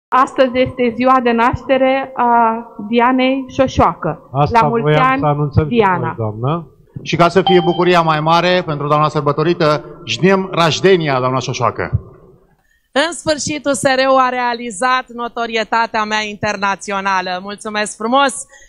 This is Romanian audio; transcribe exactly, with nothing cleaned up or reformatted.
Astăzi este ziua de naștere a Dianei Șoșoacă. Asta La mulți ani, să anunțăm Diana. noi, doamnă. Și ca să fie bucuria mai mare pentru doamna sărbătorită, Jnem Rajdenia, doamna Șoșoacă. În sfârșit, U S R-ul a realizat notorietatea mea internațională. Mulțumesc frumos!